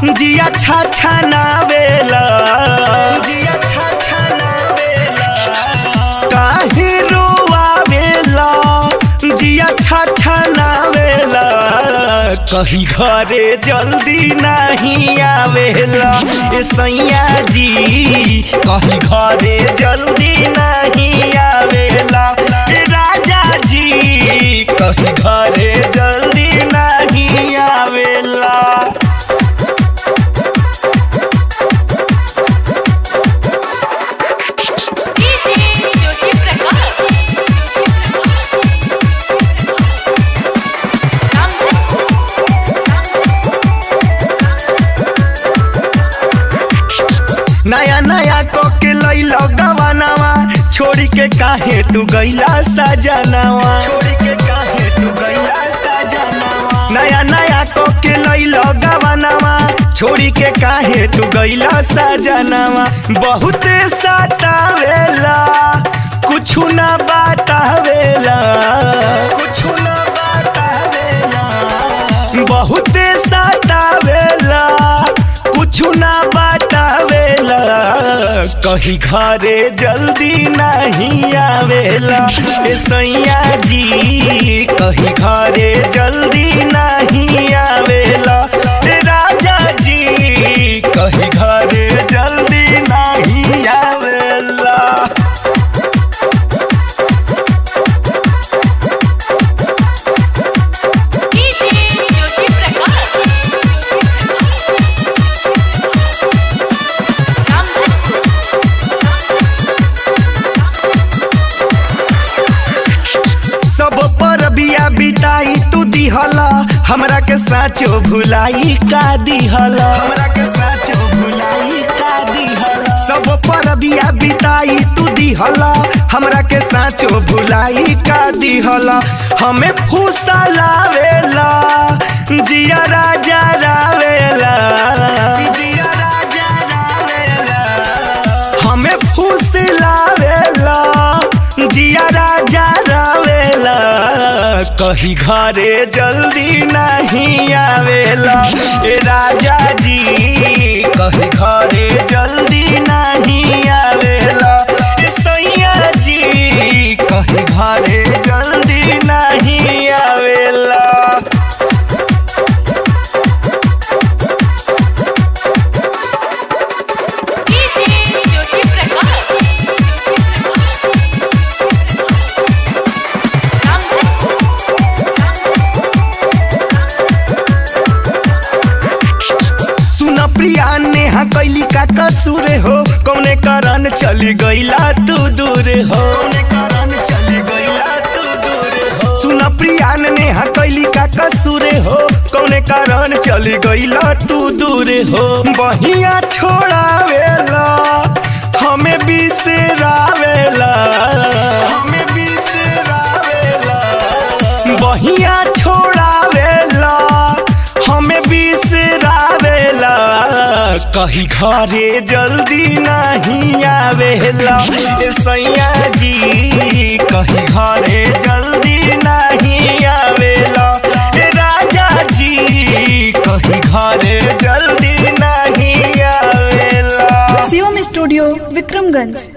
जिया छा नावेला जिया छा नावेला काहे रोआवेला जिया छा नावेला कहीं घरे जल्दी नहीं आवेला ए सैया जी कहीं घरे जल्दी नहीं आवेला ए राजा जी कहीं घरे जल्दी नहीं आवेला। नया नया कोके लैला गवानावा छोड़ी के काहे तू गैला सजनावा छोड़ी के काहे तू गैला सजनावा नया नया कोके लैला गवानावा छोड़ी के काहे तू गैला सजनावा बहुत सतावेला कुछु ना बतावेला कुछु ना बतावेला बहुत सतावेला कुछु ना बतावेला कहीं घरे जल्दी नहीं आवेला ए सैया जी कहीं घरे जल्दी नहीं आवेला ए राजा जी कहीं घरे जल्दी नहीं आवेला। बिया बिताई तू दिहला हमरा के साचो भुलाई का दिहला हमरा के साचो भुलाई का दिहला सब पर बिया बिताई तू दिहला हमरा के साचो भुलाई का दिहला हमें फूसा लावेला जिया राजा रावेला जिया राजा रावेला हमें फूस लावेला जिया राजा रावेला कहीं घरे जल्दी नहीं आवेला ए राजा जी कहीं घरे जल्दी नहीं आवेला ए सैया जी कहीं घरे जल्दी नहीं आवेला। प्रिया नेहा कैली का कसूर हो कौने कारण चली गईला तू दूर हो कौने कारण चली गईला तू दूर हो सुना प्रिया नेहा कैली का कसूर हो कौने कारण चली गईला तू दूर हो बहिया छोड़ावेला हमें बिसरावेला हमें बिसरावेला बहिया छोड़ावेला हमें बिसरावेला कहीं घरे जल्दी नहीं आवेला ए सैया जी कहीं घरे जल्दी नहीं आवेला ए राजा जी कहीं घरे जल्दी नहीं आवेला। शिवम स्टूडियो विक्रमगंज।